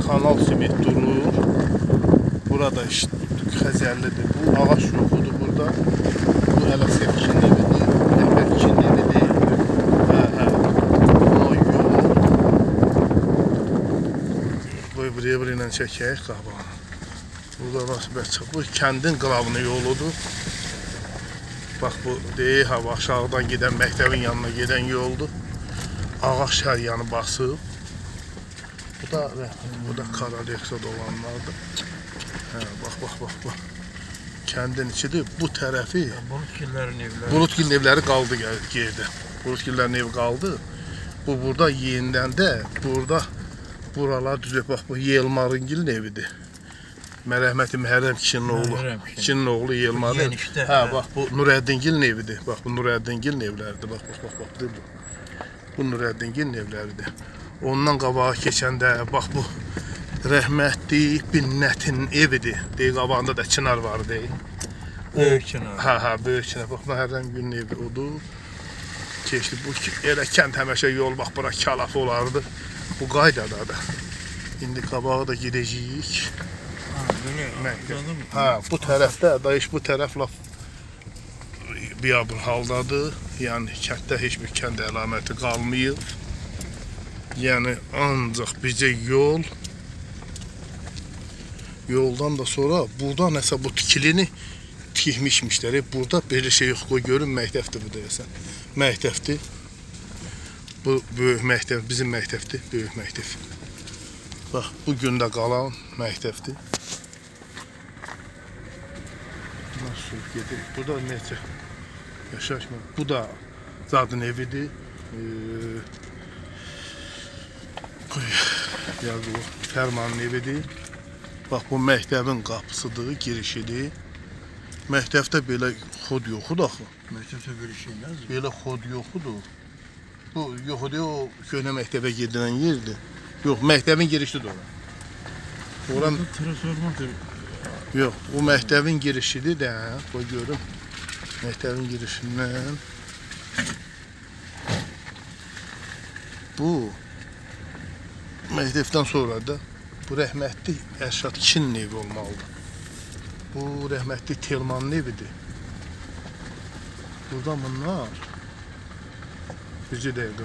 kanal simit durur. Burada işte Xəzərlidir. Bu ağaç yoxudur burada. Bu hələ Sevkin evidir. Əhmədkin evidir. Buraya ilə çəkək qabağını. Burada nasibətçə. Bu kəndin qılavını yoludur. Bax bu deyək, hava aşağıdan gedən, məktəbin yanına gedən yoldur. Ağac hər yanı basıb. Bu da Karalexod olanlardır. Bax. Kəndin içidir. Bu tərəfi Bulutgilin evləri qaldı yerdə. Bulutgillərin evi qaldı. Bu burada yeniləndə burada buralar düzəlib. Bax bu Yelmarıngilin evidir. Mərhəməti Məhərrəm kişinin oğlu Yelmarın. Bax bu Nurəddingilin evidir. Bax bu Nurəddingilin evləridir. Bax. Bu Nurəddingilin evləridir. Ondan qabağa keçəndə bax bu rəhmətli Binnətin evidir. Deyək qabağında da Çınar var deyək. Böyük Çınar. Böyük Çınar. Bax Məhərrəmgilin evi odur. Keçdi bu elə kənd həmişə yol bax bura kalaf olardı. Bu qaydada da. İndi qabağa da gedəcəyik. Bu tərəfdə, dayış bu tərəf laf biabır haldadır. Yəni kənddə heç bir kənd əlaməti qalmayıb. Yəni ancaq bizə yoldan da sonra burada nəsə bu tikilini tikmişmişlər. Burada belə şey yox, qoy görün məktəbdir bu deyəsən. Məktəbdir. Bu böyük məktəb, bizim məktəbdir, böyük məktəb. Bax, bu gündə qalan məktəbdir. Nasıl gedir? Burada necə yaşaşma. Bu da zadın evidir. Fərmanın evidir. Bax, bu məktəbin qapısıdır, girişidir. Məktəbdə belə xod yoxudur axı. Məktəbdə bir şey nədir? Belə xod yoxudur. Bu yoxudur, o köhnə məktəbə gedilən yerdir. Yox, məktəbin girişidir ora. Orada transformator. Yox, o məktəbin girişidir də, qoy görüm. Məktəbin girişindən. Bu məktəbdən sonra da bu rəhmətli Ərşad kişinin evi olmalıdır. Bu rəhmətli Telmanın evidir. Buradan bunlar bizi deyildi.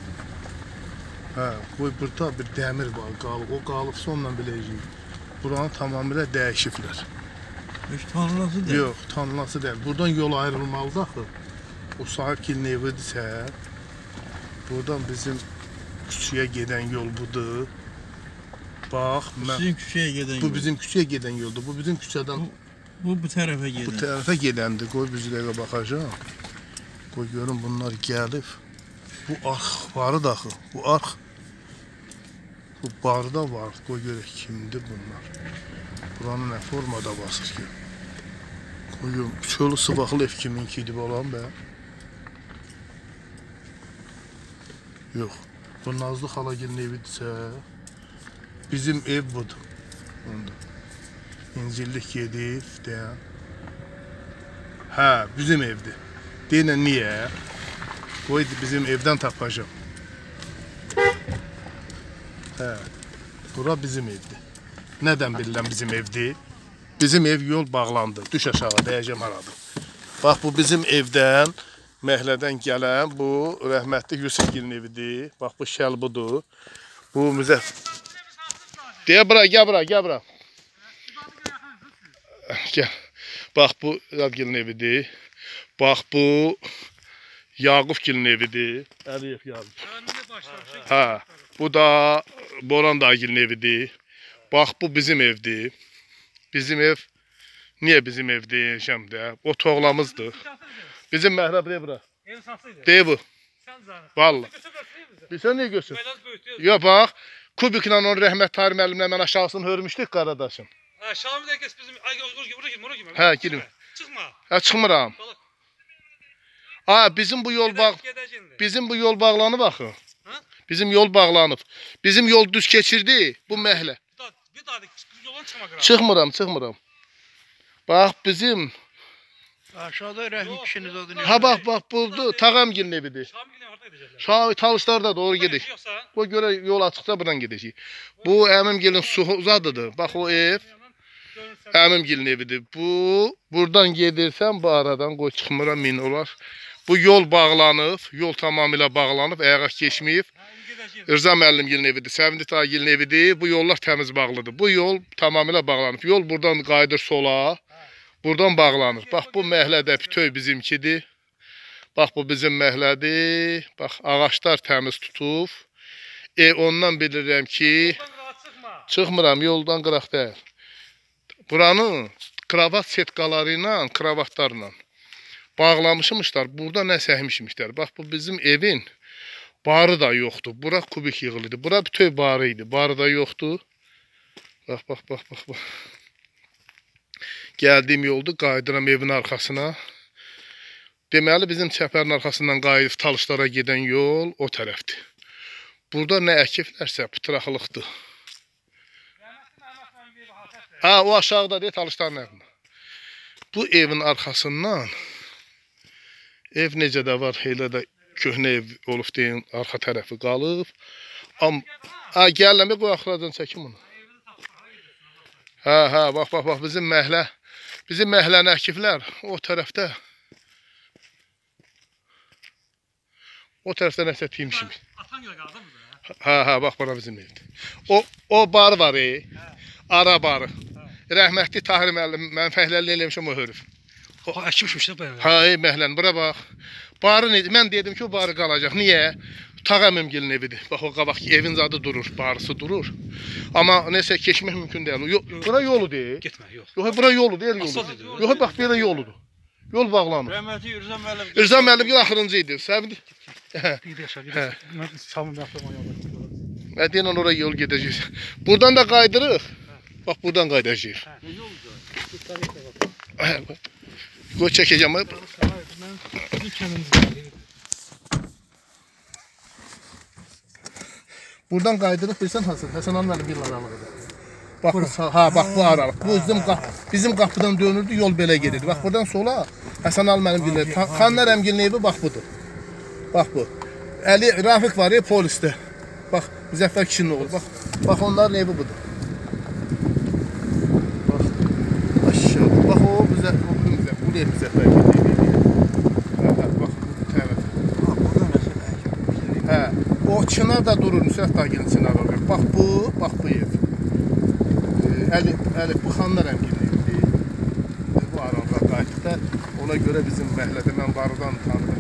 Qoy burada bir dəmir var, qalıb. O qalıbsa onunla biləcəyik. Buranı tamamilə dəyişiblər. Heç tanınası deyil. Yox, tanınası deyil. Buradan yol ayrılmalıdır axı. O sahibkinin evidirsə, buradan bizim küçüyə gedən yol budur. Bax, bu bizim küçəyə gedən yoldur. Bu bizim küçədən... Bu tərəfə gedən. Bu tərəfə gedəndir. Qoy bizi dəqiqə baxacaq. Qoy görün bunlar gəlib. Bu arx varı da axı. Bu arx. Bu barda var. Qoy görək kimdir bunlar. Buranı nə formada basır ki? Qoy görün. Çölü sıvaxlı ev kiminki idi olan bə? Yox. Bu Nazlı xalagilin evidirsə, bizim ev budur. İncillik gedib, deyən. Bizim evdir. Deyən, niyə? Qoy bizim evdən tapacam. Bura bizim evdir. Nədən bilirəm bizim evdir? Bizim ev yol bağlandı. Düş aşağı, dəyəcəm haradır. Bax, bu bizim evdən, məhlədən gələn bu rəhmətli Yusufgilin evidir. Bax, bu şəl budur. Bu Deyə bura, gəl bura. Gəl. Bax, bu Radgilin evidir. Bax, bu Yaqubgilin evidir. Əliyev Yaqub. Bu da Boran dayıgilin evidir. Bax, bu bizim evdir. Bizim ev, niyə bizim ev deyəcəm də? O toğlamızdır. Bizim Məhrəb deyə bura. Deyə bu. Valla. Bilsən niyə görsün? Yox, bax. Kubiklə onun rəhmət Tahir müəllimlə mən aşağısını hörmüşdük qaradaşın. Şamil də gəs bizim... Bura girmə. Girim. Çıxma. Çıxmıram. Bizim bu yol bağlanıb axı. Bizim yol bağlanıb. Bizim yol düz keçirdi bu məhlə. Bir daha yoldan çıxmıram. Bax bizim... Aşağıda Rəhmi kişinin adı bax, buldu. Tağamgilin evidir. edəcəklər. Sağ talışlarda doğru gedək. Yoxsa O görə yol açıqsa buradan gedəcəyik. Bu əmimgilin suzadıdır. Bax o ev əmimgilin evidir. Buradan gedirsən bu aradan qoy çıxmıram min olar. Bu yol bağlanıb, yol tamamilə bağlanıb, ayağa keçməyib. Rza müəllimgilin evidir, Səvindi Tagilin evidir. Bu yollar təmiz bağlıdır. Bu yol tamamilə bağlanıb. Yol buradan qayıdır sola, buradan bağlanır. Bax bu məhlədə bütöy bizimkidir. Bax bu bizim məhlədir. Bax ağaçlar təmiz tutub. Ondan bilirəm ki, çıxmıram yoldan qıraq deyil. Buranın kravat setkaları ilə, kravatlarla bağlamışmışlar. Burada nə səhmişmişlər. Bax bu bizim evin barı da yoxdur. Bura kubik yığılıdır. Bura bütöy barı idi. Barı da yoxdur. Bax. Gəldiyim yolda qayıdıram evin arxasına. Deməli bizim çəpərin arxasından qayıdıb talışlara gedən yol o tərəfdir. Burada nə əkiblərsə pıtıraqlıqdır. Ha, o aşağıda deyil talışların evində. Bu evin arxasından ev necə də var, elə də köhnə ev olub deyin, arxa tərəfi qalıb. Gəlləmə qoy axıradan çəkim onu. Hə, bax, bizim məhləni əkiblər o tərəfdə. O tərəfdə nəsə tiymişim. atan görə qaldı mı? Hə, bax, bura bizim evdir. O barı var, ara barı. Rəhmətli Tahir müəllim, mən fəhləli eləmişim o hörüf. O əkmişmiş də bəyə. Hə, məhlən, bura bax. Barı necə? Mən dedim ki, o barı qalacaq. Niyə? Tağ əmimgilin evidir. Bax, o qabaq ki, evin zadı durur, barısı durur. Amma nəsə keçmək mümkün deyil. Bura yolu deyil. Getmə, yox. Yox, bura yolu deyil, yolu. Yox, bax, belə yoludur. Yol bağlanır. Rəhmətli Rza müəllim. Rza müəllim axırıncı idi. Səbir. Bir də yaşa, mən şamım yaxdım o yolda. Mədinə oraya yol gedəcəyik. Buradan da qaydırıq. Bax, buradan qaydacağıq. Ne yolda? Qoy çəkəcəm. Mən bir kəndimiz Buradan qaydırıq, bilsən Həsən Ali müəllim bir aralığıdır. Bax, bax bu aralıq. Bu bizim qapıdan dönürdü, yol belə gedirdi. Bax, buradan sola Həsən Ali müəllim bilir. Xanlar əmgilin evi bax budur. Bax bu. Əli Rafiq var ya polisdə. Bax, Müzəffər kişinin oğlu. Bax onların evi budur. Bax, aşağı. Bax o Müzəffər kişinin evi. Bax, bu tərəf. Hə, o çınar da durur, Nüsrət Tagilin çınar olur. Bax bu ev. Əli, bu xanlar əmgilin evidir. Bu aralıqda qayıtda. Ona görə bizim məhlədə mən barıdan tanıdım.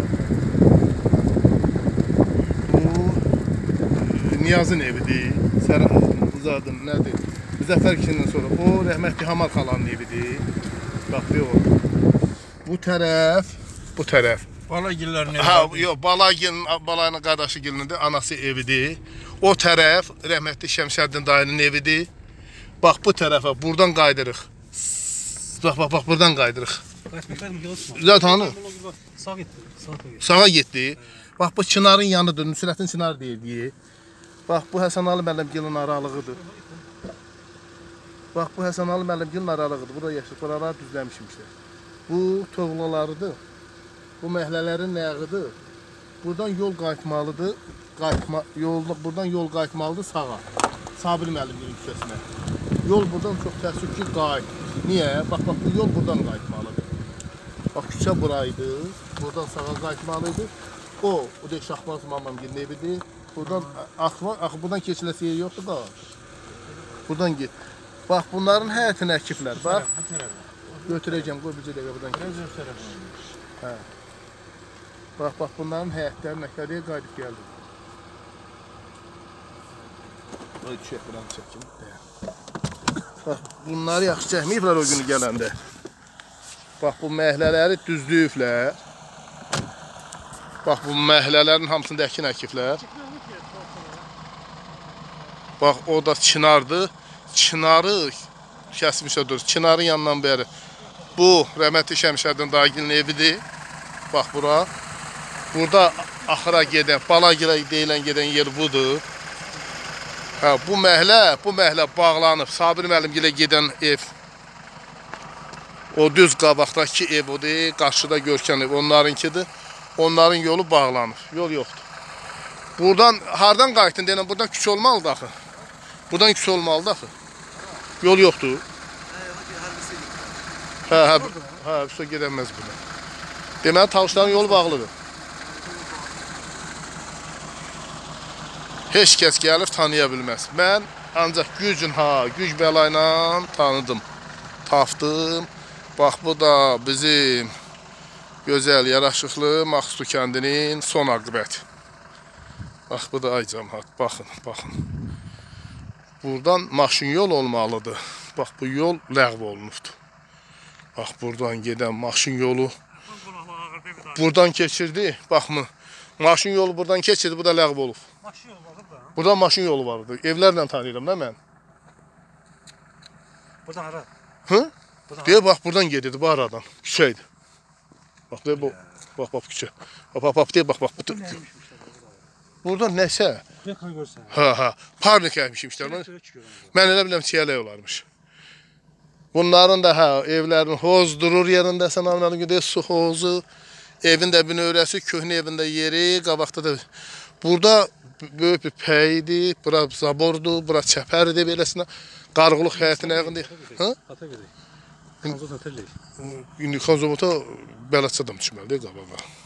Niyazın evidir, Sərəzadın nədir? Müzəffər kişinin sonra o rəhmətli Hamar xalanın evidir. Bax, o. Bu tərəf. Balagillərin evi. Ha, yox, balayının qardaşı gilinidir, anası evidir. O tərəf rəhmətli Şəmsəddin dayının evidir. Bax, bu tərəfə, buradan qaydırıq. Bax, buradan qaydırıq. Zaten sağa getdi. Bax, bu çınarın yanıdır, Nüsrətin çınarı deyildi. Bax, bu Həsən Ali müəllimgilin aralığıdır. Bax, bu Həsən Ali müəllimgilin aralığıdır. Burada yaşayıb, buraları düzləmişmişlər. Bu toğlalarıdır. Bu məhlələrin nəyəğidir. Buradan yol qayıtmalıdır. Buradan yol qayıtmalıdır sağa. Sabir müəllimgilin küçəsinə. Yol buradan çox təəssüf ki, qayıt. Niyə? Bax, bu yol buradan qayıtmalıdır. Bax, küçə buraydı. Buradan sağa qayıtmalıydı. O da Şahbaz Mamamgilin evidir. Buradan buradan keçiləsi yer yoxdur da. Buradan get. Bax, bunların həyətini əkiblər. Bax, götürəcəm, qoy bircə dəqiqə buradan get. Hə. Bax, bunların həyətlərini əklədiyə qayıdıb gəldi. Qoy düşək, buranı çəkim. Bax, bunları yaxşı çəkməyiblər o günü gələndə. Bax, bu məhlələri düzlüyüblər. Bax, bu məhlələrin hamısını da əkin əkiblər. Bax, o da çınardır. Çınarı kəsmişə dur. Çınarın yanından bəri. Bu, rəhmətli Şəmsəddin dayının evidir. Bax, bura. Burada axıra gedən, Balagilə deyilən gedən yer budur. Hə, bu məhlə bağlanıb. Sabir müəllimgilə gedən ev. O düz qabaqdakı ev odur. Qarşıda görkən ev onlarınkidir. Onların yolu bağlanıb. Yol yoxdur. Buradan hardan qayıtdın deyən, buradan küçük olmalıdır axı. Buradan küçük olmalıdır axı. Yol yoxdur. Hə, üstə gedəməz buna. Deməli, tavşların yolu bağlıdır. Heç kəs gəlib tanıya bilməz. Mən ancaq güc bəlayla tanıdım, tapdım. Bax, bu da bizim gözəl, yaraşıqlı Maxsu kəndinin son aqibəti. Bax, bu da ay cəmaət, baxın. Buradan maşın yol olmalıdır. Bax, bu yol ləğv olunubdur. Bax, buradan gedən maşın yolu buradan keçirdi. Baxın, maşın yolu buradan keçirdi, bu da ləğv olub. Maşın yolu vardı da. Burada maşın yolu vardı. Evlərlə tanıyıram da mən. Buradan hara? Hı? Deyə, bax, buradan gedirdi, bu aradan. Küçə idi. Bax, deyə, bax, küçə. Bax, deyə, bax. Burada nəsə? Yakını görsən. Hə, parnik əymişmişlər. Mən elə biləm çiyələk olarmış. Bunların da evlərin hoz durur yerində, sən anladın ki, su hozu, evin də binövrəsi, köhnə evində yeri, qabaqda da. Burada böyük bir pəydi, bura zabordu, bura çəpərdi beləsinə. Qarğılıq həyətinə yaxın deyil. Ata gedək. Konzot ata gedək. İndi konzovota bələdçi adam düşməlidir qabağa.